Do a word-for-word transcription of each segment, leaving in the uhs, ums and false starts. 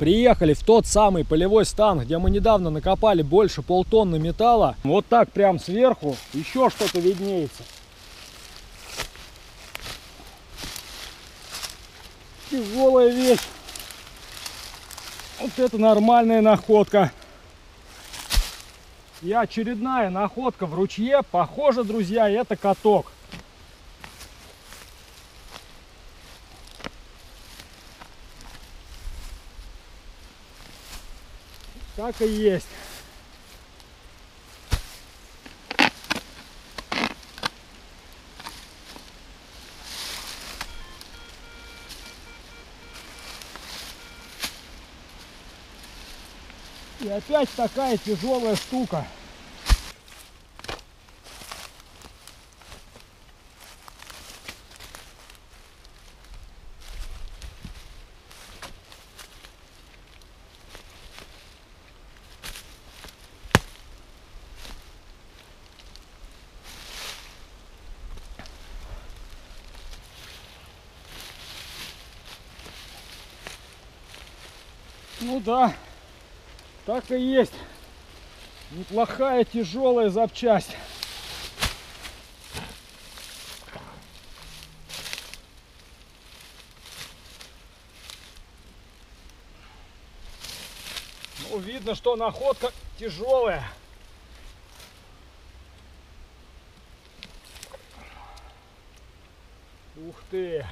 приехали в тот самый полевой стан, где мы недавно накопали больше полтонны металла. Вот так прям сверху еще что-то виднеется. Тяжелая вещь. Вот это нормальная находка. И очередная находка в ручье. Похоже, друзья, это каток. Так и есть. И опять такая тяжелая штука. Ну да, так и есть. Неплохая тяжелая запчасть. Ну, видно, что находка тяжелая. Ух ты!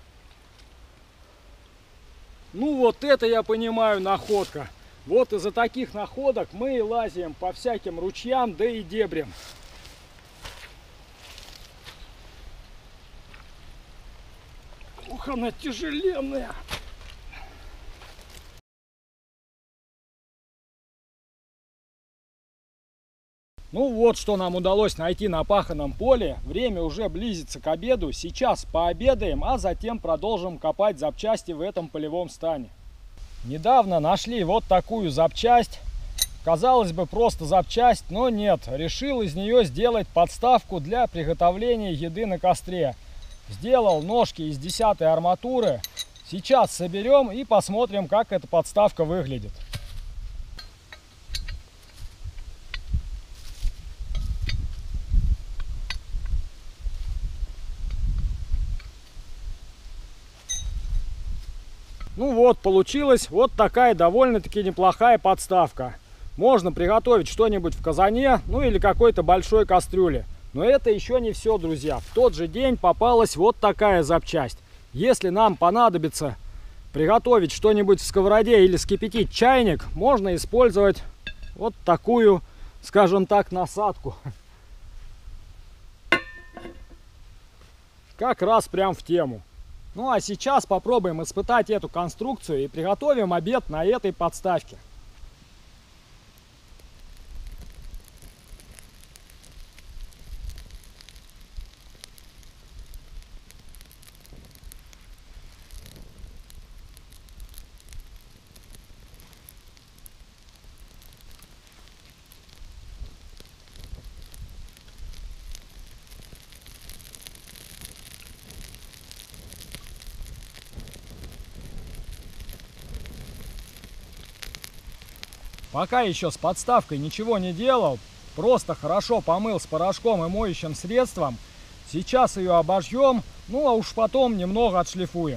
Ну вот это я понимаю находка. Вот из-за таких находок мы и лазим по всяким ручьям, да и дебрям. Ух, она тяжеленная. Ну вот, что нам удалось найти на паханом поле. Время уже близится к обеду. Сейчас пообедаем, а затем продолжим копать запчасти в этом полевом стане. Недавно нашли вот такую запчасть. Казалось бы, просто запчасть, но нет. Решил из нее сделать подставку для приготовления еды на костре. Сделал ножки из десятой арматуры. Сейчас соберем и посмотрим, как эта подставка выглядит. Ну вот, получилась вот такая довольно-таки неплохая подставка. Можно приготовить что-нибудь в казане, ну или какой-то большой кастрюле. Но это еще не все, друзья. В тот же день попалась вот такая запчасть. Если нам понадобится приготовить что-нибудь в сковороде или вскипятить чайник, можно использовать вот такую, скажем так, насадку. Как раз прям в тему. Ну а сейчас попробуем испытать эту конструкцию и приготовим обед на этой подставке. Пока еще с подставкой ничего не делал, просто хорошо помыл с порошком и моющим средством. Сейчас ее обожжем, ну а уж потом немного отшлифуем.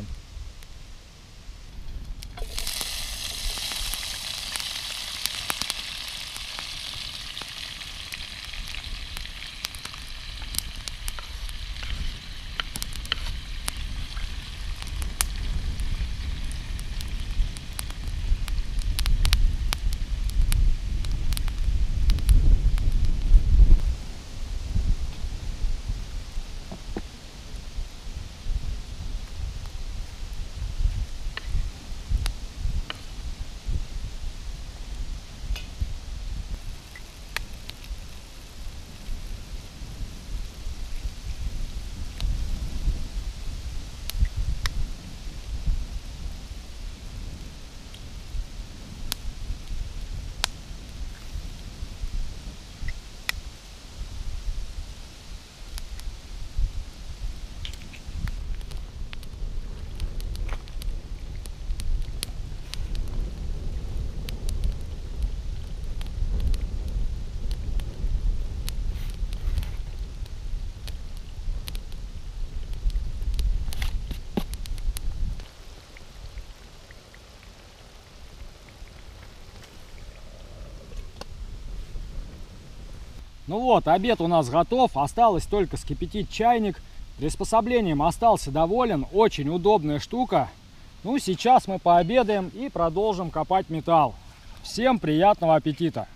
Ну вот, обед у нас готов, осталось только скипятить чайник. Приспособлением остался доволен, очень удобная штука. Ну, сейчас мы пообедаем и продолжим копать металл. Всем приятного аппетита!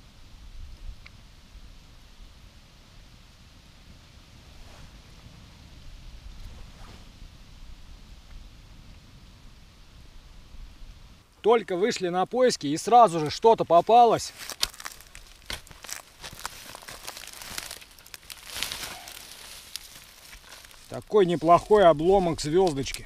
Только вышли на поиски, и сразу же что-то попалось. Такой неплохой обломок звездочки.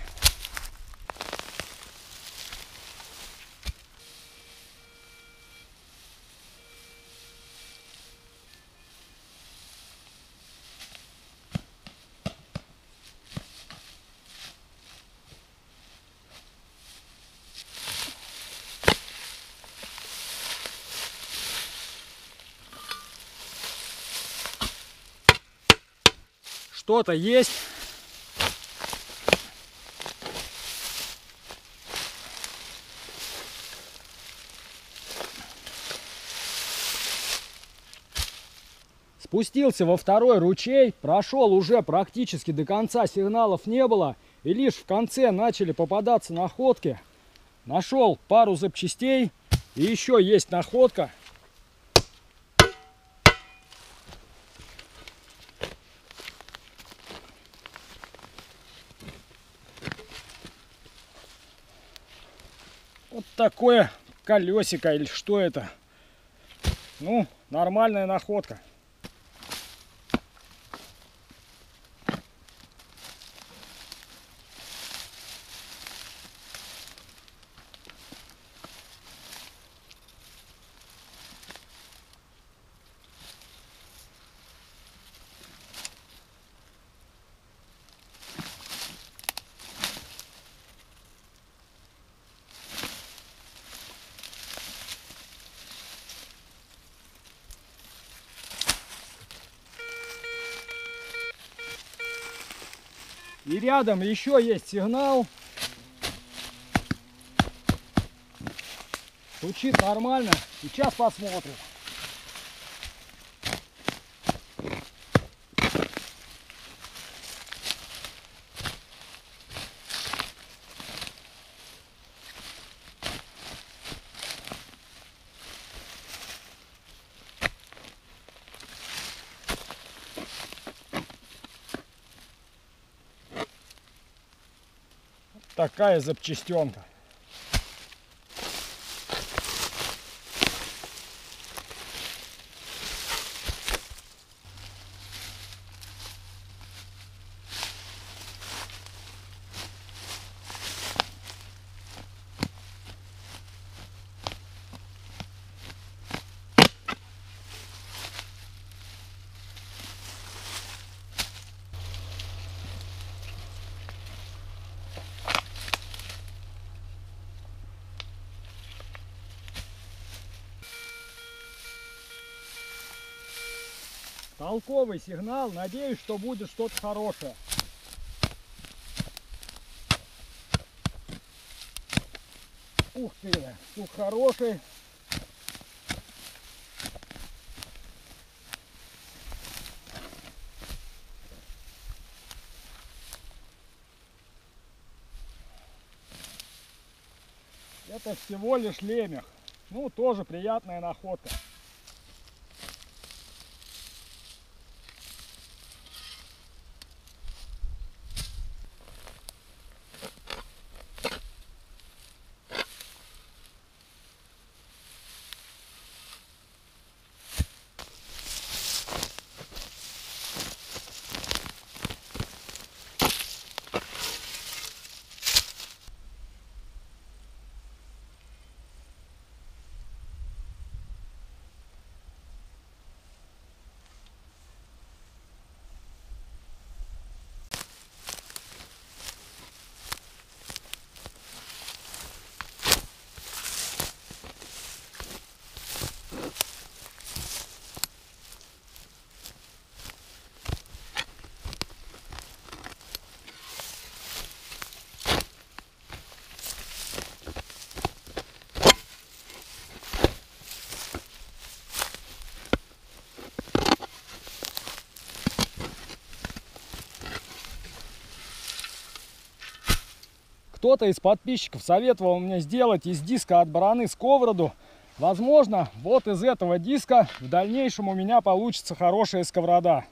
Что-то есть. Спустился во второй ручей, прошел уже практически до конца, сигналов не было. И лишь в конце начали попадаться находки. Нашел пару запчастей. И еще есть находка. Вот такое колесико или что это? Ну, нормальная находка. И рядом еще есть сигнал. Звучит нормально. Сейчас посмотрим. Такая запчастенка. Толковый сигнал. Надеюсь, что будет что-то хорошее. Ух ты, стук хороший. Это всего лишь лемех. Ну, тоже приятная находка. кто-то из подписчиков советовал мне сделать из диска от бараны сковороду. Возможно, вот из этого диска в дальнейшем у меня получится хорошая сковорода.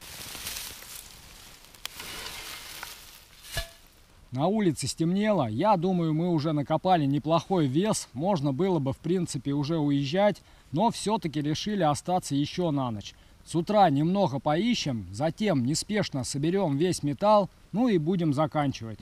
На улице стемнело, я думаю, мы уже накопали неплохой вес, можно было бы в принципе уже уезжать, но все-таки решили остаться еще на ночь. С утра немного поищем, затем неспешно соберем весь металл, ну и будем заканчивать.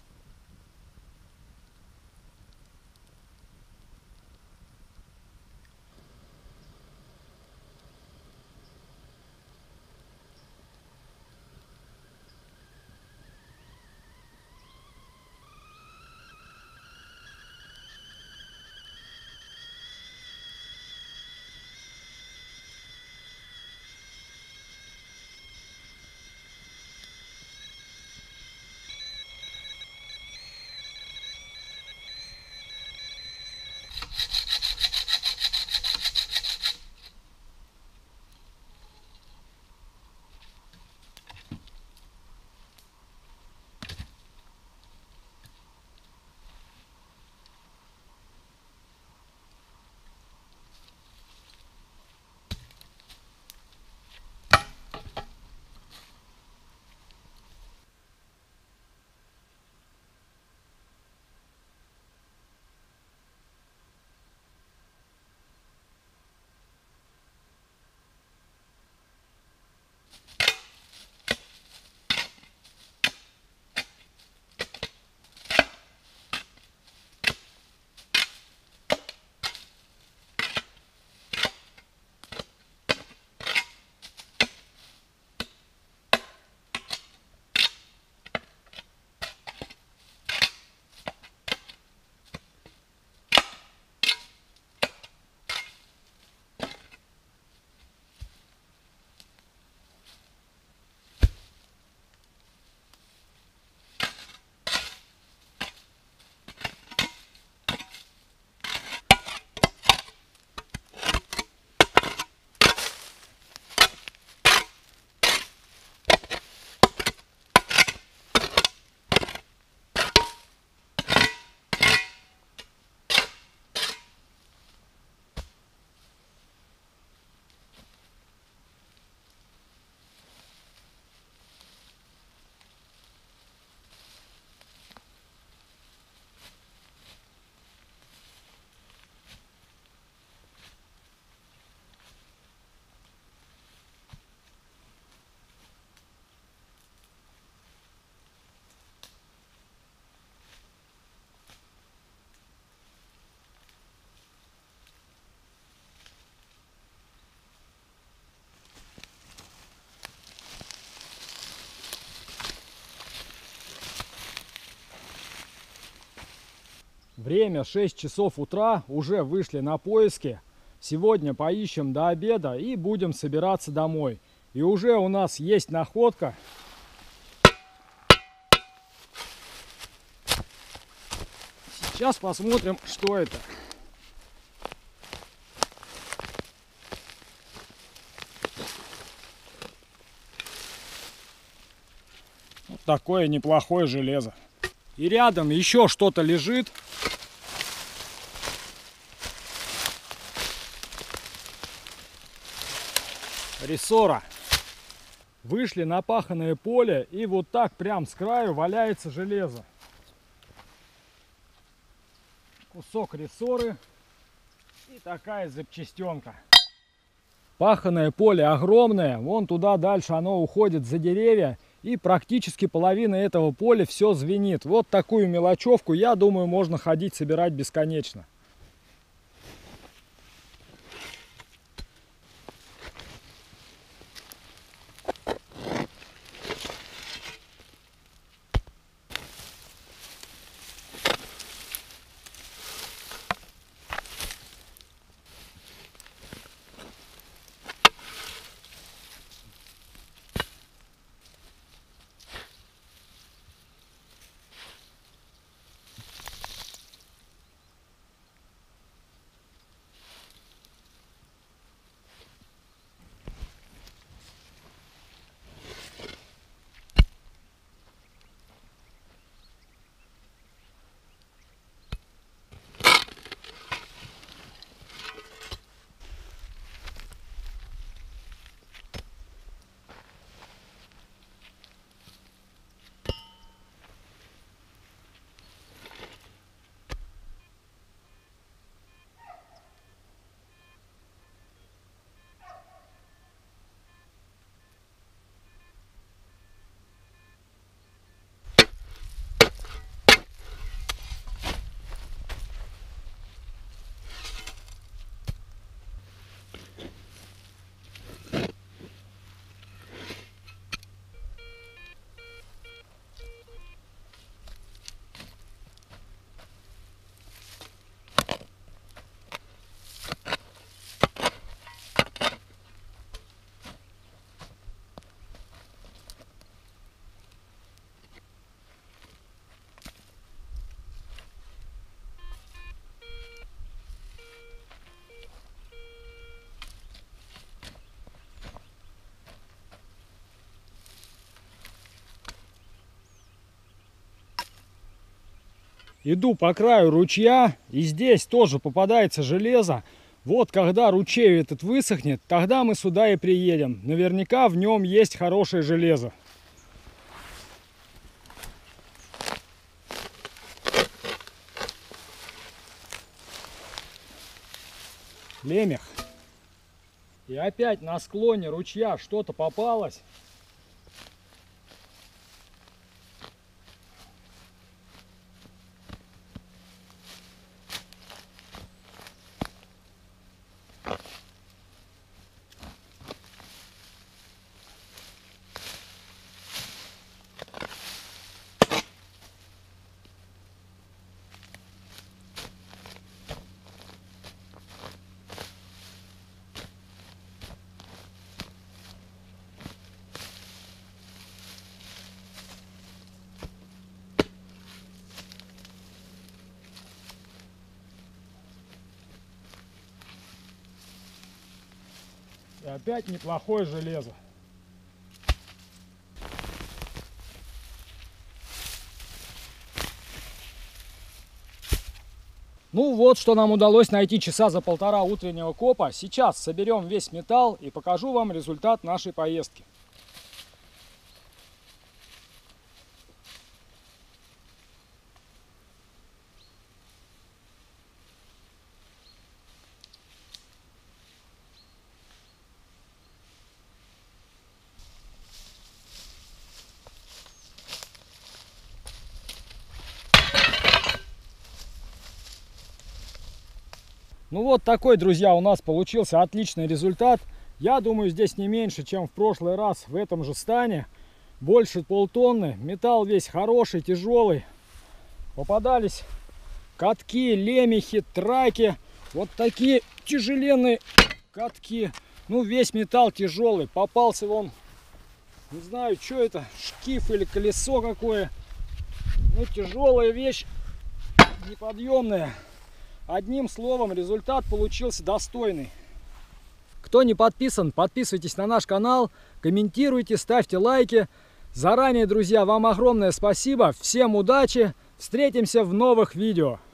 Время шесть часов утра, уже вышли на поиски. Сегодня поищем до обеда и будем собираться домой. И уже у нас есть находка. Сейчас посмотрим, что это. Вот такое неплохое железо. И рядом еще что-то лежит. Рессора. Вышли на паханое поле, и вот так прям с краю валяется железо. Кусок рессоры и такая запчастенка. Паханое поле огромное, вон туда дальше оно уходит за деревья, и практически половина этого поля все звенит. Вот такую мелочевку, я думаю, можно ходить собирать бесконечно. Иду по краю ручья, и здесь тоже попадается железо. Вот когда ручей этот высохнет, тогда мы сюда и приедем. Наверняка в нем есть хорошее железо. Лемех. И опять на склоне ручья что-то попалось. И опять неплохое железо. Ну вот, что нам удалось найти часа за полтора утреннего копа. Сейчас соберем весь металл и покажу вам результат нашей поездки. Ну вот такой, друзья, у нас получился отличный результат. Я думаю, здесь не меньше, чем в прошлый раз в этом же стане. Больше полтонны. Металл весь хороший, тяжелый. Попадались катки, лемехи, траки. Вот такие тяжеленные катки. Ну, весь металл тяжелый. Попался вон, не знаю, что это, шкив или колесо какое. Ну, тяжелая вещь, неподъемная. Одним словом, результат получился достойный. Кто не подписан, подписывайтесь на наш канал, комментируйте, ставьте лайки. Заранее, друзья, вам огромное спасибо. Всем удачи. Встретимся в новых видео.